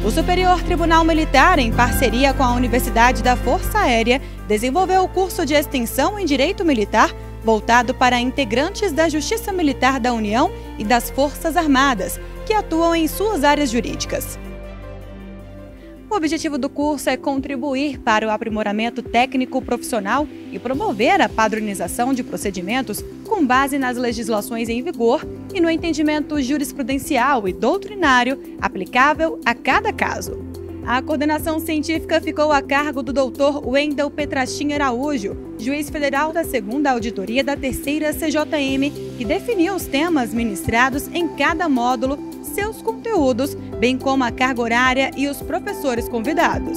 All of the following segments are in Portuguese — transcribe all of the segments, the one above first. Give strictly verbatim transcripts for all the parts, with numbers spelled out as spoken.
O Superior Tribunal Militar, em parceria com a Universidade da Força Aérea, desenvolveu o curso de extensão em Direito Militar voltado para integrantes da Justiça Militar da União e das Forças Armadas, que atuam em suas áreas jurídicas. O objetivo do curso é contribuir para o aprimoramento técnico profissional e promover a padronização de procedimentos com base nas legislações em vigor e no entendimento jurisprudencial e doutrinário aplicável a cada caso. A coordenação científica ficou a cargo do doutor Wendel Petrachin Araújo, juiz federal da segunda Auditoria da terceira C J M, que definiu os temas ministrados em cada módulo, seus conteúdos, bem como a carga horária e os professores convidados.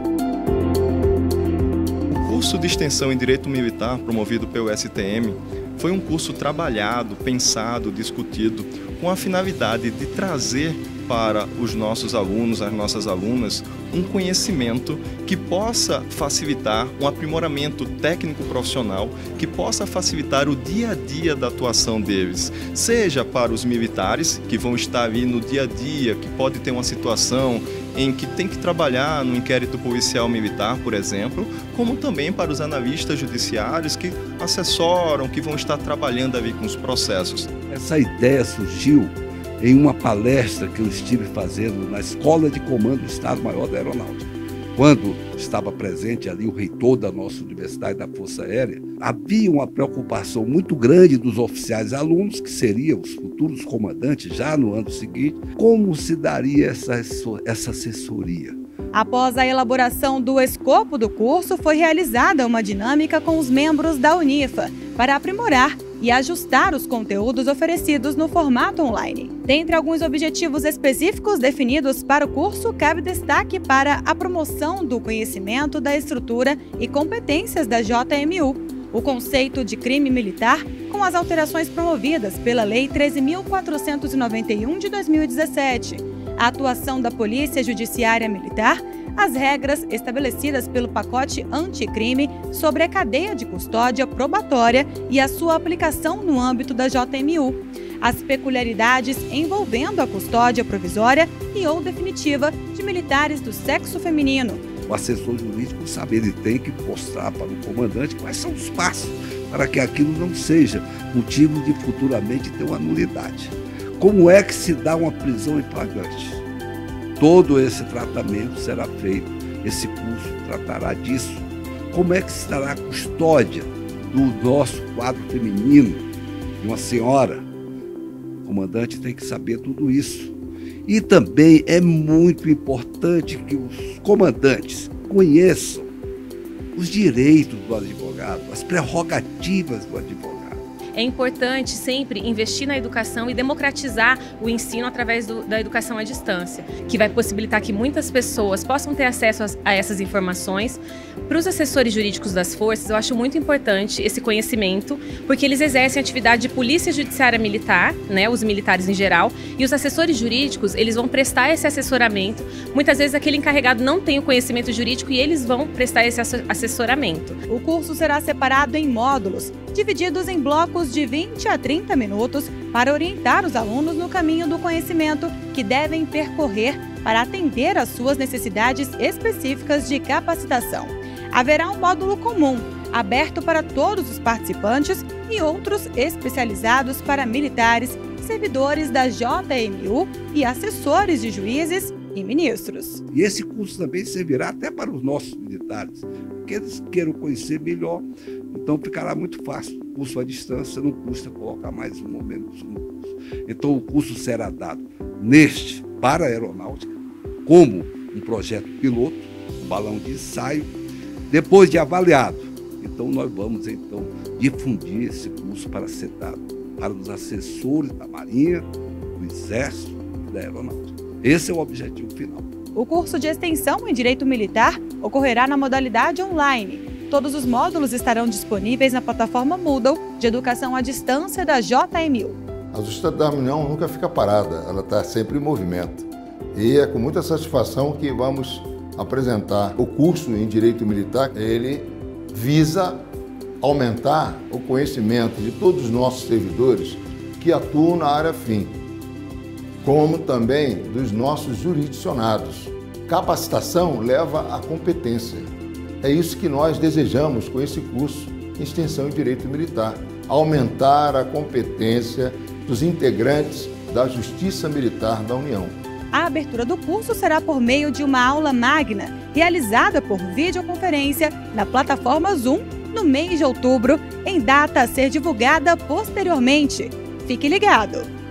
O curso de extensão em Direito Militar, promovido pelo S T M, foi um curso trabalhado, pensado, discutido, com a finalidade de trazer para os nossos alunos, as nossas alunas, um conhecimento que possa facilitar um aprimoramento técnico-profissional, que possa facilitar o dia a dia da atuação deles, seja para os militares, que vão estar ali no dia a dia, que pode ter uma situação em que tem que trabalhar no inquérito policial militar, por exemplo, como também para os analistas judiciários que assessoram, que vão estar trabalhando ali com os processos. Essa ideia surgiu em uma palestra que eu estive fazendo na Escola de Comando do Estado-Maior da Aeronáutica. Quando estava presente ali o reitor da nossa Universidade da Força Aérea, havia uma preocupação muito grande dos oficiais e alunos, que seriam os futuros comandantes já no ano seguinte, como se daria essa, essa assessoria. Após a elaboração do escopo do curso, foi realizada uma dinâmica com os membros da Unifa para aprimorar e ajustar os conteúdos oferecidos no formato online. Dentre alguns objetivos específicos definidos para o curso, cabe destaque para a promoção do conhecimento da estrutura e competências da J M U, o conceito de crime militar, com as alterações promovidas pela Lei treze mil quatrocentos e noventa e um de dois mil e dezessete, a atuação da Polícia Judiciária Militar, as regras estabelecidas pelo pacote anticrime sobre a cadeia de custódia probatória e a sua aplicação no âmbito da J M U, as peculiaridades envolvendo a custódia provisória e ou definitiva de militares do sexo feminino. O assessor jurídico sabe, ele tem que mostrar para o comandante quais são os passos para que aquilo não seja motivo de futuramente ter uma nulidade. Como é que se dá uma prisão em flagrante? Todo esse tratamento será feito, esse curso tratará disso. Como é que se dará a custódia do nosso quadro feminino, de uma senhora? O comandante tem que saber tudo isso. E também é muito importante que os comandantes conheçam os direitos do advogado, as prerrogativas do advogado. É importante sempre investir na educação e democratizar o ensino através do, da educação à distância, que vai possibilitar que muitas pessoas possam ter acesso a, a essas informações. Para os assessores jurídicos das forças, eu acho muito importante esse conhecimento, porque eles exercem atividade de polícia judiciária militar, né, os militares em geral, e os assessores jurídicos, eles vão prestar esse assessoramento. Muitas vezes aquele encarregado não tem o conhecimento jurídico e eles vão prestar esse assessoramento. O curso será separado em módulos, divididos em blocos de vinte a trinta minutos para orientar os alunos no caminho do conhecimento que devem percorrer para atender às suas necessidades específicas de capacitação. Haverá um módulo comum, aberto para todos os participantes, e outros especializados para militares, servidores da J M U e assessores de juízes e ministros. E esse curso também servirá até para os nossos militares, que eles queiram conhecer melhor. Então ficará muito fácil. O curso à distância não custa colocar mais um momento no curso. Então o curso será dado neste para a aeronáutica, como um projeto piloto, um balão de ensaio, depois de avaliado. Então nós vamos então difundir esse curso para ser dado para os assessores da Marinha, do Exército e da Aeronáutica. Esse é o objetivo final. O curso de extensão em Direito Militar ocorrerá na modalidade online. Todos os módulos estarão disponíveis na plataforma Moodle de Educação à Distância da J M U. A Justiça da União nunca fica parada, ela está sempre em movimento. E é com muita satisfação que vamos apresentar o curso em Direito Militar. Ele visa aumentar o conhecimento de todos os nossos servidores que atuam na área fim, como também dos nossos jurisdicionados. Capacitação leva à competência. É isso que nós desejamos com esse curso em Extensão em Direito Militar. Aumentar a competência dos integrantes da Justiça Militar da União. A abertura do curso será por meio de uma aula magna, realizada por videoconferência na plataforma Zoom, no mês de outubro, em data a ser divulgada posteriormente. Fique ligado!